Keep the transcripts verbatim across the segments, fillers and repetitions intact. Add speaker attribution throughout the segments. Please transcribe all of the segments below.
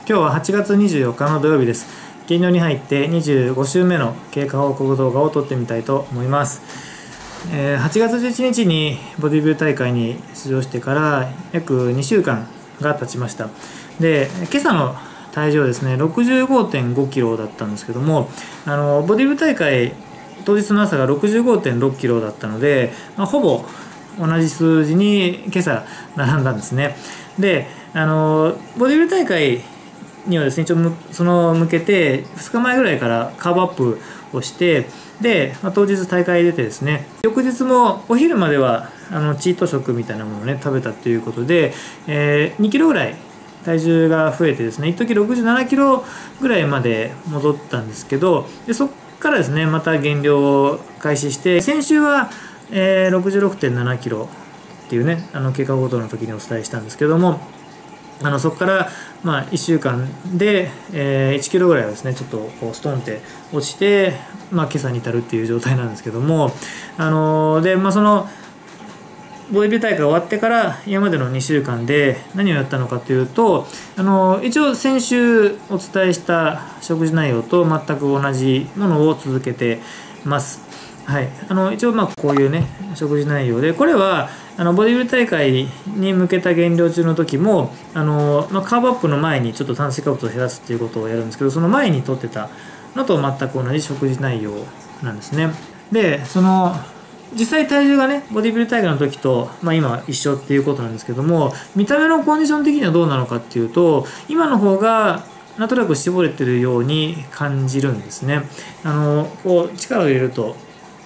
Speaker 1: 今日ははちがつにじゅうよっかの土曜日です。減量に入ってにじゅうご週目の経過報告動画を撮ってみたいと思います。えー、はちがつじゅういちにちにボディビル大会に出場してから約にしゅうかんが経ちました。で、今朝の体重はですね ろくじゅうごてんごキロだったんですけども、あのボディビル大会当日の朝が ろくじゅうごてんろくキロだったので、まあ、ほぼ同じ数字に今朝並んだんですね。で、あのボディビル大会にはですね、一応その向けてふつかまえぐらいからカーブアップをして、で、まあ、当日大会出てですね、翌日もお昼まではあのチート食みたいなものをね食べたということで、えー、にキロぐらい体重が増えてですね、一時ろくじゅうななキロぐらいまで戻ったんですけど、でそこからですねまた減量を開始して、先週は、えー、ろくじゅうろくてんななキロっていうね、あの経過報告の時にお伝えしたんですけども、あのそこから、まあ、いっしゅうかんで、えー、いちキロぐらいはですねちょっとこうストンって落ちて、まあ、今朝に至るっていう状態なんですけども、あのー、で、まあ、そのボディビル大会が終わってから今までのにしゅうかんで何をやったのかというと、あのー、一応先週お伝えした食事内容と全く同じものを続けてます。はい、あの一応まあこういうね食事内容で、これはあのボディビル大会に向けた減量中の時もあの、まあ、カーブアップの前にちょっと炭水化物を減らすっていうことをやるんですけど、その前にとってたのと全く同じ食事内容なんですね。で、その実際体重がねボディビル大会の時と、まあ、今は一緒っていうことなんですけども、見た目のコンディション的にはどうなのかっていうと、今の方がなんとなく絞れてるように感じるんですね。あのこう力を入れると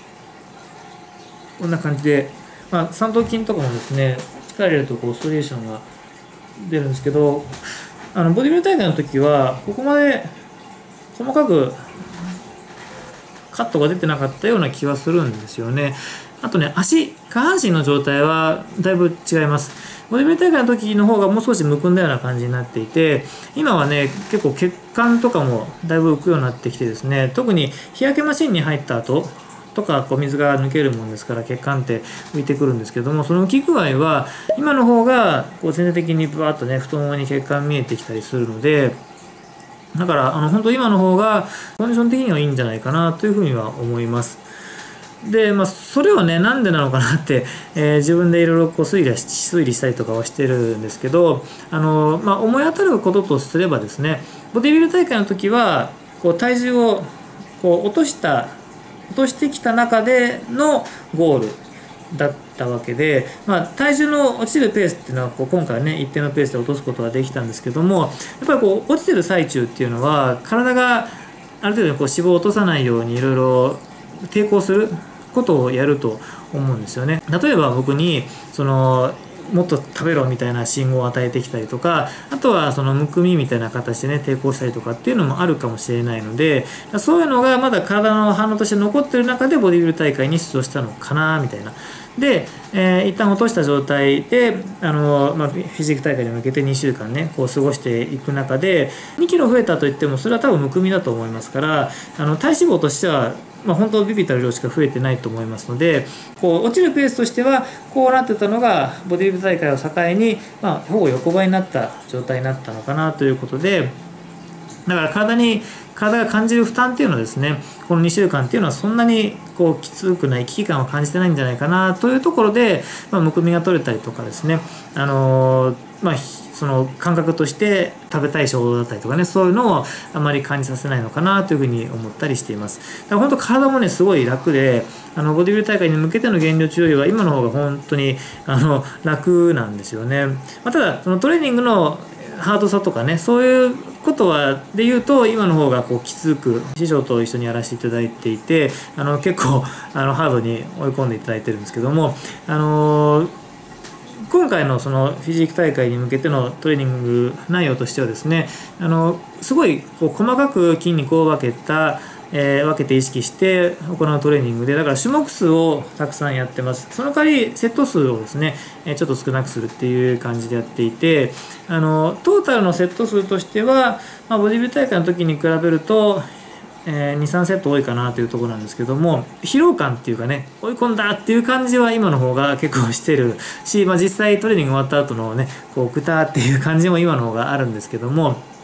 Speaker 1: こんな感じで、まあ、三頭筋とかもですね力入れるとこうストレーションが出るんですけど、あのボディビル大会の時はここまで細かくカットが出てなかったような気はするんですよね。あとね、足下半身の状態はだいぶ違います。ボディビル大会の時の方がもう少しむくんだような感じになっていて、今はね結構血管とかもだいぶ浮くようになってきてですね、特に日焼けマシンに入った後とかこう水が抜けるもんですから血管って浮いてくるんですけども、その浮き具合は今の方がこう全体的にブワーッとね太ももに血管見えてきたりするので、だからあの本当今の方がコンディション的にはいいんじゃないかなというふうには思います。で、まあ、それはねなんでなのかなって、えー、自分でいろいろこう推理し推理したりとかはしてるんですけど、あの、まあ、思い当たることとすればですね、ボディビル大会の時はこう体重をこう落とした落としてきた中でのゴールだったわけで、まあ、体重の落ちるペースっていうのはこう今回はね一定のペースで落とすことができたんですけども、やっぱりこう落ちてる最中っていうのは体がある程度こう脂肪を落とさないようにいろいろ抵抗することをやると思うんですよね。例えば僕にそのもっと食べろみたいな信号を与えてきたりとか、あとはそのむくみみたいな形でね抵抗したりとかっていうのもあるかもしれないので、そういうのがまだ体の反応として残ってる中でボディビル大会に出場したのかなみたいな。で、えー、一旦落とした状態であの、まあ、フィジーク大会に向けてにしゅうかんねこう過ごしていく中でにキロ増えたといってもそれは多分むくみだと思いますから、あの体脂肪としてはまあ、本当ビビたる量しか増えてないと思いますので、こう落ちるペースとしてはこうなってたのがボディビル大会を境に、まあ、ほぼ横ばいになった状態になったのかなということで、だから体に体が感じる負担っていうのはですね、このにしゅうかんっていうのはそんなにこうきつくない危機感を感じてないんじゃないかなというところで、まあ、むくみが取れたりとかですね、あのー、まあその感覚として食べたい衝動だったりとかね、そういうのをあまり感じさせないのかなというふうに思ったりしています。だから本当体もねすごい楽で、あのボディビル大会に向けての減量中よりは今の方が本当にあの楽なんですよね。まあ、ただそのトレーニングのハードさとかね、そういうことはで言うと今の方がこうきつく師匠と一緒にやらせていただいていて、あの結構あのハードに追い込んでいただいてるんですけども、あのー今回のそのフィジーク大会に向けてのトレーニング内容としてはですね、あのすごいこう細かく筋肉を分けた、えー、分けて意識して行うトレーニングで、だから種目数をたくさんやってます。その代わりセット数をですねちょっと少なくするっていう感じでやっていて、あのトータルのセット数としては、まあ、ボディビル大会の時に比べるとえー、にさんセット多いかなというところなんですけども、疲労感っていうかね追い込んだっていう感じは今の方が結構してるし、まあ、実際トレーニング終わった後のねこうクターっていう感じも今の方があるんですけども、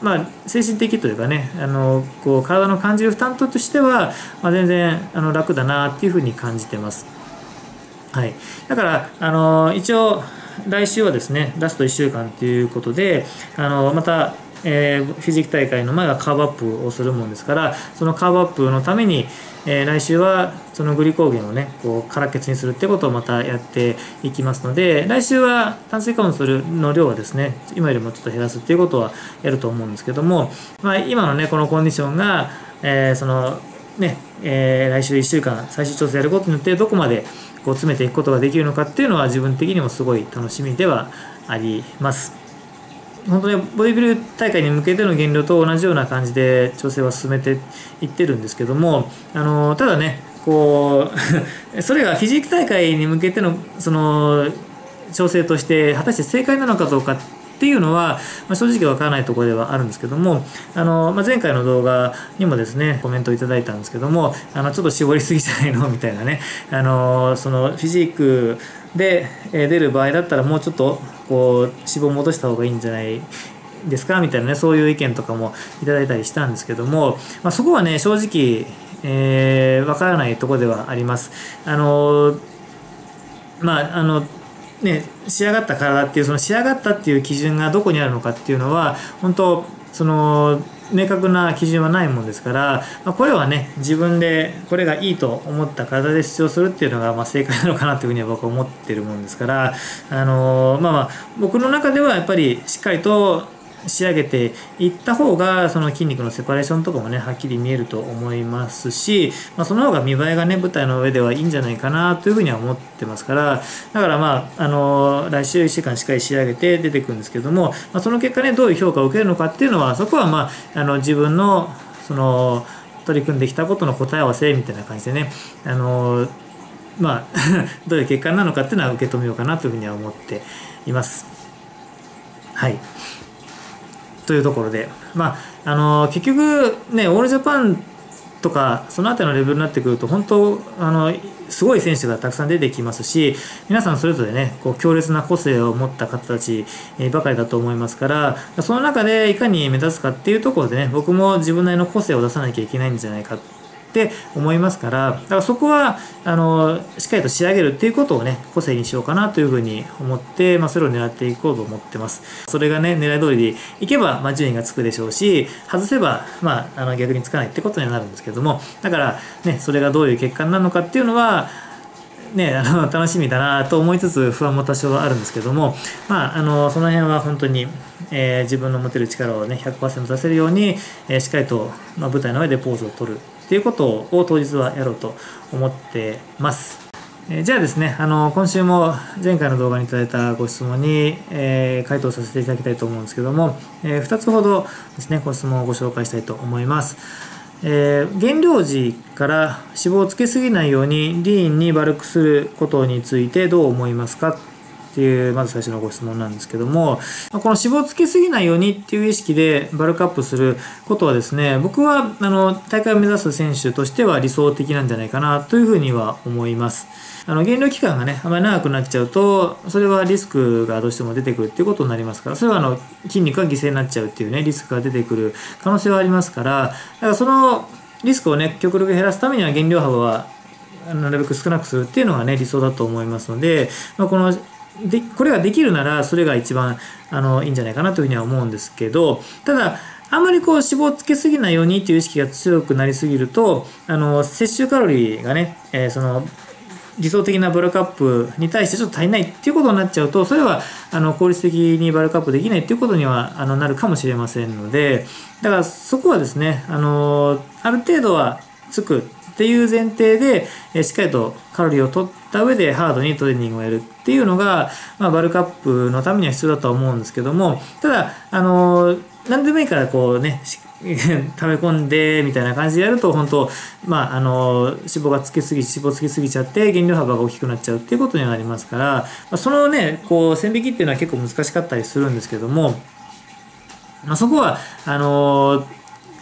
Speaker 1: まあ、精神的というかね、あのこう体の感じる負担としては、まあ、全然あの楽だなっていうふうに感じてます。はい、だからあの一応来週はですねラストいっしゅうかんということで、あのまた、えー、フィジーク大会の前はカーブアップをするもんですから、そのカーブアップのために、えー、来週はそのグリコーゲンをねこう空欠にするってことをまたやっていきますので、来週は炭水化物の量はですね今よりもちょっと減らすっていうことはやると思うんですけども、まあ、今のねこのコンディションが、えー、そのね、えー、来週いっしゅうかん最終調整やることによってどこまでこう詰めていくことができるのかっていうのは自分的にもすごい楽しみではあります。本当にボディビル大会に向けての減量と同じような感じで調整は進めていってるんですけども、あのただねこうそれがフィジーク大会に向けてのその調整として果たして正解なのかどうかっていうのは、まあ、正直わからないところではあるんですけども、あの、まあ、前回の動画にもですねコメントをいただいたんですけども、あのちょっと絞りすぎじゃないのみたいなね、あのそのフィジークで出る場合だったらもうちょっとこう脂肪を戻した方がいいんじゃないですかみたいなね、そういう意見とかもいただいたりしたんですけども、まあ、そこはね正直えー、分からないところではあります。あのまああのね、仕上がった体っていうその仕上がったっていう基準がどこにあるのかっていうのは本当その明確な基準はないもんですから、まあ、これはね自分でこれがいいと思った体で出場するっていうのがまあ正解なのかなというふうには僕は思ってるもんですから、あのまあまあ僕の中ではやっぱりしっかりと仕上げていった方がその筋肉のセパレーションとかもねはっきり見えると思いますし、まあ、その方が見栄えがね舞台の上ではいいんじゃないかなというふうには思ってますから、だからまああの来週いっしゅうかんしっかり仕上げて出てくるんですけども、まあ、その結果ねどういう評価を受けるのかっていうのはそこはまああの自分のその取り組んできたことの答え合わせみたいな感じでね、あのまあどういう結果なのかっていうのは受け止めようかなというふうには思っています。はい。というところで、まあ、あの結局ねオールジャパンとかその辺りのレベルになってくると本当あのすごい選手がたくさん出てきますし、皆さんそれぞれねこう強烈な個性を持った方たちばかりだと思いますから、その中でいかに目立つかっていうところでね僕も自分なりの個性を出さなきゃいけないんじゃないかって思いますから、だからそこはあのしっかりと仕上げるっていうことをね個性にしようかなというふうに思って、まあ、それを狙っていこうと思ってます。それがね狙い通りでいけば、まあ、順位がつくでしょうし、外せば、まあ、あの逆につかないってことになるんですけども、だからねそれがどういう結果になるのかっていうのはね、あの楽しみだなと思いつつ不安も多少はあるんですけども、まあ、あのその辺は本当に、えー、自分の持てる力を、ね、ひゃくパーセント 出せるように、えー、しっかりと、まあ、舞台の上でポーズを取るっていうことを当日はやろうと思ってます。えー、じゃあですね、あの今週も前回の動画にいただいたご質問に、えー、回答させていただきたいと思うんですけども、えー、ふたつほどですねご質問をご紹介したいと思います。えー、減量時から脂肪をつけすぎないようにリーンにバルクすることについてどう思いますかっていうまず最初のご質問なんですけども、この脂肪をつけすぎないようにっていう意識でバルクアップすることはですね、僕はあの大会を目指す選手としては理想的なんじゃないかなというふうには思います。あの減量期間がねあまり長くなっちゃうとそれはリスクがどうしても出てくるっていうことになりますから、それはあの筋肉が犠牲になっちゃうっていうねリスクが出てくる可能性はありますから、だからそのリスクをね極力減らすためには減量幅はなるべく少なくするっていうのがね理想だと思いますので、まあ、このでこれができるならそれが一番あのいいんじゃないかなというふうには思うんですけど、ただあんまりこう脂肪をつけすぎないようにっていう意識が強くなりすぎるとあの摂取カロリーがね、えー、その理想的なバルクアップに対してちょっと足りないっていうことになっちゃうと、それはあの効率的にバルクアップできないっていうことにはあのなるかもしれませんので、だからそこはですねあのある程度はつくっていう前提でしっかりとカロリーを取った上でハードにトレーニングをやるっていうのが、まあ、バルクアップのためには必要だとは思うんですけども、ただあの何でもいいからこうね食べ込んでみたいな感じでやると本当、まあ、あの脂肪がつきすぎ脂肪つきすぎちゃって減量幅が大きくなっちゃうっていうことになりますから、まあ、そのねこう線引きっていうのは結構難しかったりするんですけども、まあ、そこはあの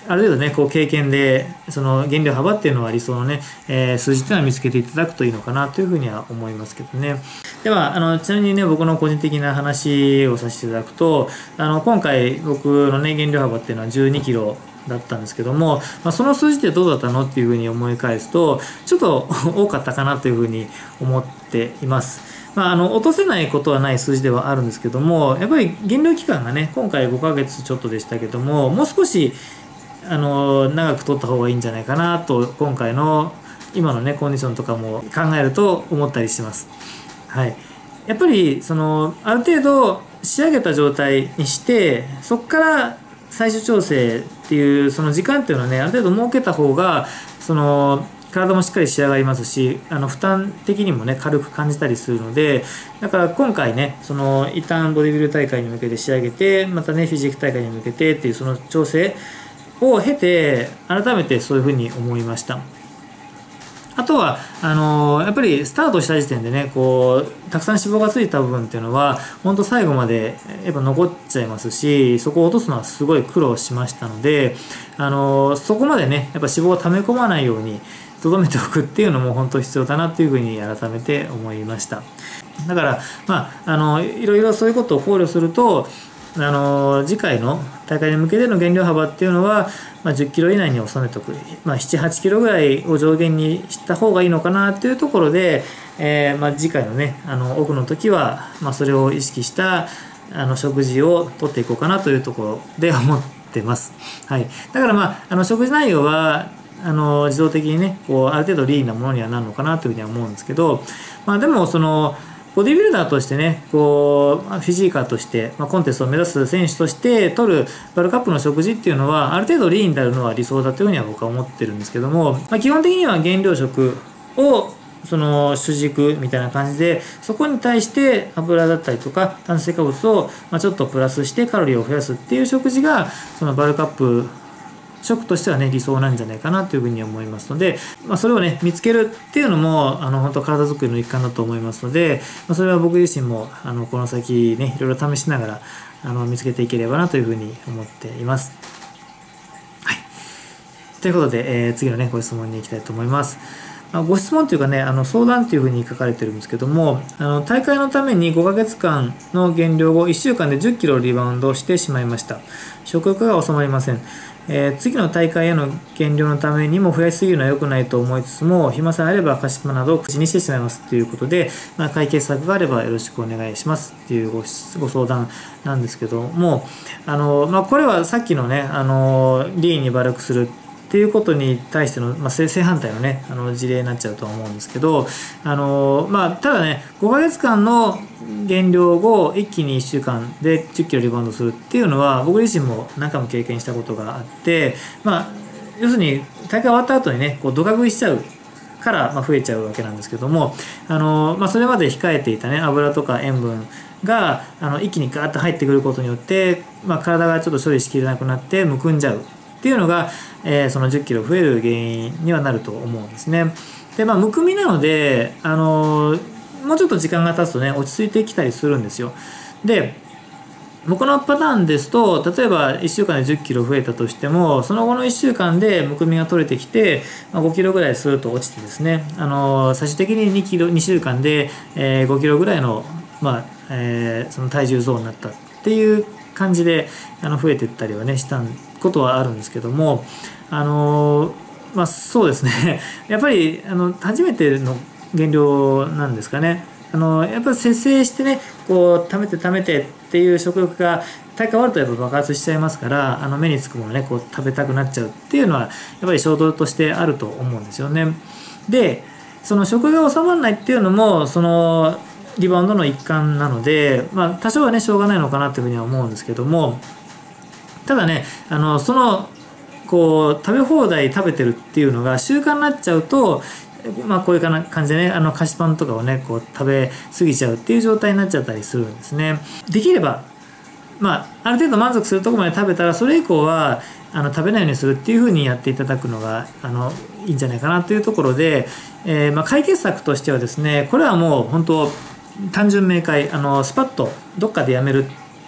Speaker 1: ある程度ねこう経験でその減量幅っていうのは理想のね、えー、数字っていうのは見つけていただくといいのかなというふうには思いますけどね。ではあのちなみにね僕の個人的な話をさせていただくと、あの今回僕のね減量幅っていうのはじゅうにキロだったんですけども、まあ、その数字ってどうだったのっていうふうに思い返すとちょっと多かったかなというふうに思っています。まあ、あの落とせないことはない数字ではあるんですけども、やっぱり減量期間がね今回ごかげつちょっとでしたけども、もう少しあの長く取った方がいいんじゃないかなと今回の今のねコンディションとかも考えると思ったりします。はい、やっぱりそのある程度仕上げた状態にしてそこから最終調整っていうその時間っていうのはねある程度設けた方がその体もしっかり仕上がりますし、あの負担的にもね軽く感じたりするので、だから今回ねその一旦ボディビル大会に向けて仕上げてまたねフィジーク大会に向けてっていうその調整を経て改めてそういうふうに思いました。あとはあのー、やっぱりスタートした時点でねこうたくさん脂肪がついた部分っていうのは本当最後までやっぱ残っちゃいますし、そこを落とすのはすごい苦労しましたので、あのー、そこまでねやっぱ脂肪を溜め込まないように留めておくっていうのも本当必要だなというふうに改めて思いました。だからまああのいろいろそういうことを考慮すると、あの次回の大会に向けての減量幅っていうのは、まあ、じゅっキロ以内に収めておく、まあ、ななはちキロぐらいを上限にした方がいいのかなというところで、えーまあ、次回のねあのオフの時は、まあ、それを意識したあの食事をとっていこうかなというところで思ってます。はい、だからまああの食事内容はあの自動的にねこうある程度リーンなものにはなるのかなというふうには思うんですけど、まあ、でもそのボディビルダーとしてねこうフィジーカーとして、まあ、コンテストを目指す選手として取るバルカップの食事っていうのはある程度リーンであるのは理想だというふうには僕は思ってるんですけども、まあ、基本的には減量食をその主軸みたいな感じで、そこに対して油だったりとか炭水化物をまあちょっとプラスしてカロリーを増やすっていう食事がそのバルカップ食としてはね理想なんじゃないかなというふうに思いますので、まあ、それをね見つけるっていうのもあの本当体作りの一環だと思いますので、まあ、それは僕自身もあのこの先ねいろいろ試しながらあの見つけていければなというふうに思っています。はい、ということで、えー、次のねご質問に行きたいと思います。ご質問というかね、あの相談というふうに書かれてるんですけども、あの大会のためにごかげつかんの減量後いっしゅうかんでじゅっキロリバウンドしてしまいました。食欲が収まりません。えー、次の大会への減量のためにも増やしすぎるのは良くないと思いつつも、暇さえあれば菓子パンなどを口にしてしまいますということで、まあ、解決策があればよろしくお願いしますっていう ご, ご相談なんですけども、あの、まあ、これはさっきのね、あのリーンにバルクするっていうことに対しての、まあ、正反対のねあの事例になっちゃうとは思うんですけど、あの、まあ、ただねごかげつかんの減量後一気にいっしゅうかんでじゅっキロリバウンドするっていうのは僕自身も何回も経験したことがあって、まあ、要するに大会終わった後にねこうドカ食いしちゃうからまあ増えちゃうわけなんですけども、あの、まあ、それまで控えていたね油とか塩分があの一気にガーッと入ってくることによって、まあ、体がちょっと処理しきれなくなってむくんじゃうっていうのが、えー、そのじゅっキロ増える原因にはなると思うんですね。で、まあ、むくみなので、あのー、もうちょっと時間が経つとね、落ち着いてきたりするんですよ。で、僕のパターンですと、例えばいっしゅうかんでじゅっキロ増えたとしても、その後のいっしゅうかんでむくみが取れてきて、まあ、ごキロぐらいすると落ちてですね、あのー、最終的ににキロ、にしゅうかんで、えー、ごキロぐらいの、まあえー、その体重増になったっていう感じであの増えていったりはねしたことはあるんですけども、あのまあそうですねやっぱりあの初めての減量なんですかね。あのやっぱり節制してねこう貯めて貯めてっていう食欲が大会終わるとやっぱ爆発しちゃいますから、あの目につくものねこう食べたくなっちゃうっていうのはやっぱり衝動としてあると思うんですよね。でその食が収まらないっていうのもそのリバウンドの一環なので、まあ、多少はねしょうがないのかなというふうには思うんですけども、ただねあのそのこう食べ放題食べてるっていうのが習慣になっちゃうと、まあ、こういう感じでねあの菓子パンとかをねこう食べ過ぎちゃうっていう状態になっちゃったりするんですね。できれば、まあ、ある程度満足するところまで食べたらそれ以降はあの食べないようにするっていうふうにやっていただくのがあのいいんじゃないかなというところで、えーまあ、解決策としてはですねこれはもう本当単純明快、あのスパッとどっかでやめるっ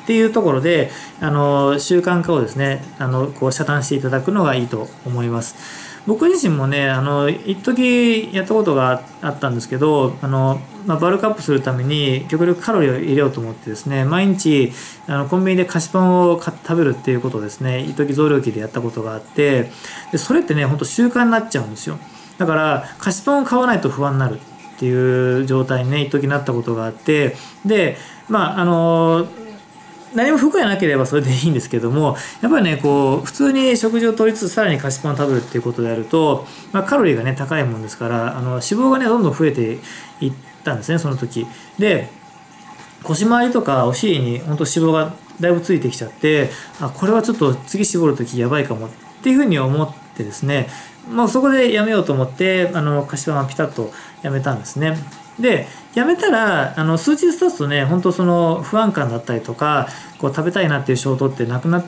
Speaker 1: っていうところで、あの習慣化をですね、あのこう遮断していただくのがいいと思います。僕自身もね、あの一時やったことがあったんですけど、あの、まあ、バルクアップするために極力カロリーを入れようと思ってですね、毎日あのコンビニで菓子パンを買って食べるっていうことをですね、一時増量期でやったことがあって、でそれってね、ほんと習慣になっちゃうんですよ。だから菓子パンを買わないと不安になるっていう状態にね、一時なったことがあって、で、まああの何も不幸がなければそれでいいんですけども、やっぱりね、こう普通に食事を取りつつさらに菓子パンを食べるっていうことであると、まあ、カロリーがね高いもんですから、あの脂肪がねどんどん増えていったんですね、その時で。腰回りとかお尻に本当脂肪がだいぶついてきちゃって、あ、これはちょっと次絞る時やばいかもっていうふうに思ってですね、もうそこでやめようと思って、あの菓子パンはピタッとやめたんですね。でやめたら、あの数日経つとね、本当その不安感だったりとか、こう食べたいなっていう衝動ってなくなって、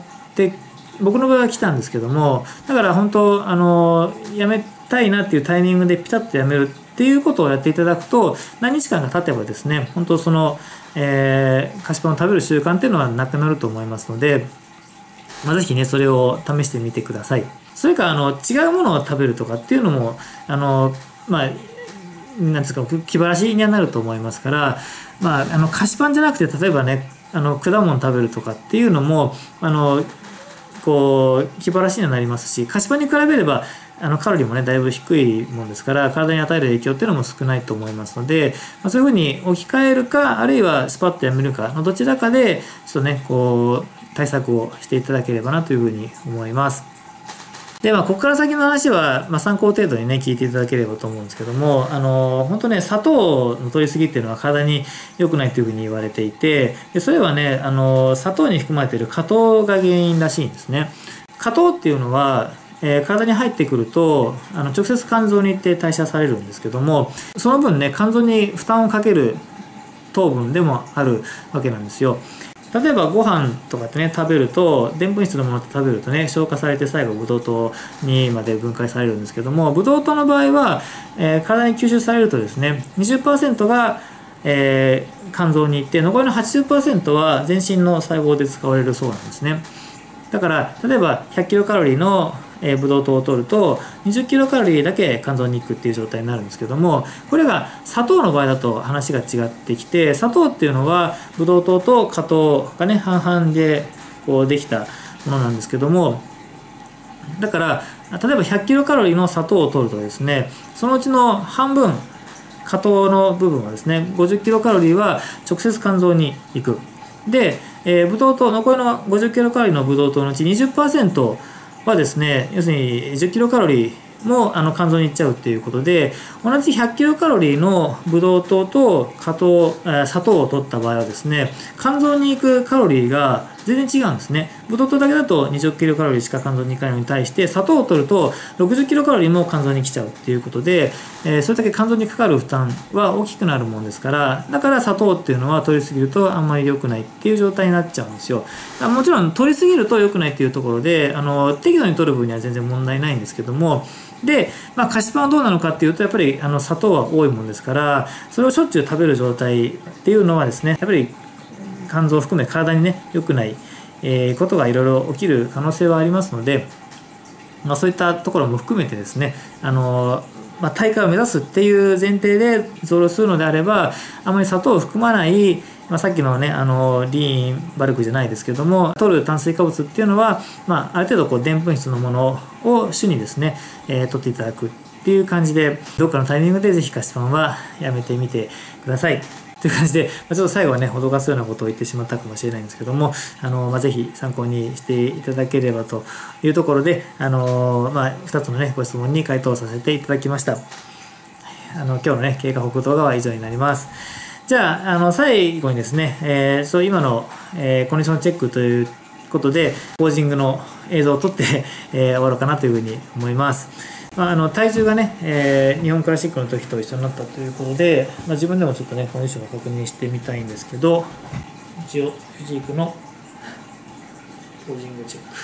Speaker 1: 僕の場合は来たんですけども、だから本当あのやめたいなっていうタイミングでピタッとやめるっていうことをやっていただくと、何日間か経てばですね、本当その、えー、菓子パンを食べる習慣っていうのはなくなると思いますので、まあ、ぜひねそれを試してみてください。それからあの違うものを食べるとかっていうのも、あのまあなんですか、気晴らしにはなると思いますから、まあ、あの菓子パンじゃなくて例えばね、あの果物食べるとかっていうのも、あのこう気晴らしにはなりますし、菓子パンに比べればあのカロリーもねだいぶ低いもんですから、体に与える影響っていうのも少ないと思いますので、まあ、そういうふうに置き換えるか、あるいはスパッとやめるかのどちらかでちょっとねこう対策をしていただければなというふうに思います。でまあ、ここから先の話は、まあ、参考程度にね聞いていただければと思うんですけども、あの本当ね砂糖の摂りすぎっていうのは体に良くないというふうに言われていて、でそれはねあの砂糖に含まれている果糖が原因らしいんですね。果糖っていうのは、えー、体に入ってくるとあの直接肝臓に行って代謝されるんですけども、その分ね肝臓に負担をかける糖分でもあるわけなんですよ。例えばご飯とかってね食べると、でんぷん質のものって食べるとね消化されて最後ブドウ糖にまで分解されるんですけども、ブドウ糖の場合は、えー、体に吸収されるとですね にじゅっパーセント が、えー、肝臓に行って、残りの はちじゅっパーセント は全身の細胞で使われるそうなんですね。だから例えばひゃくキロカロリーのえー、ブドウ糖を取るとにじゅっキロカロリーだけ肝臓に行くっていう状態になるんですけども、これが砂糖の場合だと話が違ってきて、砂糖っていうのはブドウ糖と果糖がね半々でこうできたものなんですけども、だから例えばひゃくキロカロリーの砂糖を取るとですね、そのうちの半分果糖の部分はですねごじゅっキロカロリーは直接肝臓に行く。で、えー、ブドウ糖、残りのごじゅっキロカロリーのブドウ糖のうち にじゅっパーセントはですね、要するにじゅっキロカロリーもあの肝臓にいっちゃうっていうことで、同じひゃくキロカロリーのブドウ糖と果糖、砂糖を取った場合はですね、肝臓に行くカロリーが全然違うんですね。ブドウ糖だけだとにじゅっキロカロリーしか肝臓に行かないのに対して、砂糖を取るとろくじゅっキロカロリーも肝臓に来ちゃうっていうことで、えー、それだけ肝臓にかかる負担は大きくなるもんですから、だから砂糖っていうのは取りすぎるとあんまり良くないっていう状態になっちゃうんですよ。もちろん取りすぎると良くないっていうところで、あの適度に取る分には全然問題ないんですけども、で、まあ、菓子パンはどうなのかっていうと、やっぱりあの砂糖は多いもんですから、それをしょっちゅう食べる状態っていうのはですね、やっぱり肝臓を含め体にね良くない、えー、ことがいろいろ起きる可能性はありますので、まあ、そういったところも含めてですね、あのまあ、大会を目指すっていう前提で増量するのであれば、あまり砂糖を含まない、まあ、さっきのねあのリーンバルクじゃないですけども、摂る炭水化物っていうのは、まあ、ある程度こうでんぷん質のものを主にですね、えー、摂っていただくっていう感じで、どっかのタイミングでぜひ菓子パンはやめてみてくださいという感じで、ちょっと最後はね脅かすようなことを言ってしまったかもしれないんですけども、あの、まあ、ぜひ参考にしていただければというところで、あの、まあ、ふたつのねご質問に回答させていただきました。あの今日のね経過報告動画は以上になります。じゃあ、あの最後にですね、えー、そう今の、えー、コンディションチェックということでポージングの映像を撮って、えー、終わろうかなというふうに思います。まあ、あの体重がね、えー、日本クラシックの時と一緒になったということで、まあ、自分でもちょっとねコンディションを確認してみたいんですけど、一応フィジークのポージングチェック。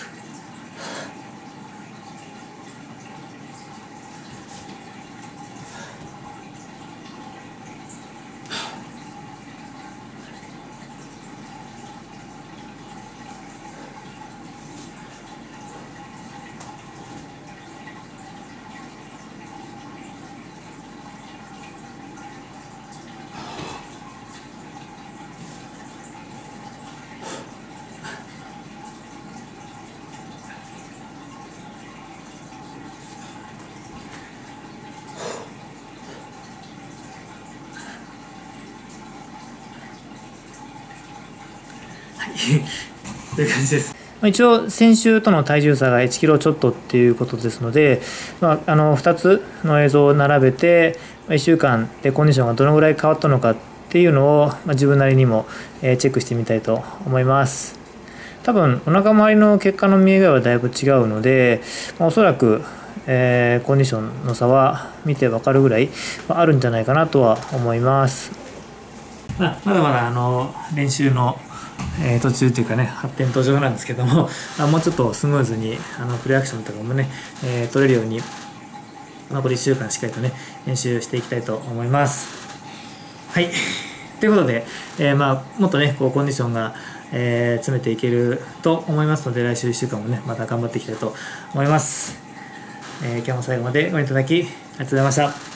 Speaker 1: はいという感じです。一応先週との体重差がいちキロちょっとっていうことですので、まあ、あのふたつの映像を並べていっしゅうかんでコンディションがどのぐらい変わったのかっていうのを、まあ、自分なりにもチェックしてみたいと思います。多分お腹周りの血管の見え具合はだいぶ違うので、まあ、おそらく、えー、コンディションの差は見て分かるぐらいあるんじゃないかなとは思います。まあ、まだまだあの練習のえー、途中というかね発展途上なんですけどもあもうちょっとスムーズにあのプレーアクションとかもね、えー、取れるように残りいっしゅうかんしっかりとね練習していきたいと思います。はいということで、えー、まあもっとねこうコンディションが、えー、詰めていけると思いますので来週いっしゅうかんもねまた頑張っていきたいと思います。えー、今日も最後までご覧いただきありがとうございました。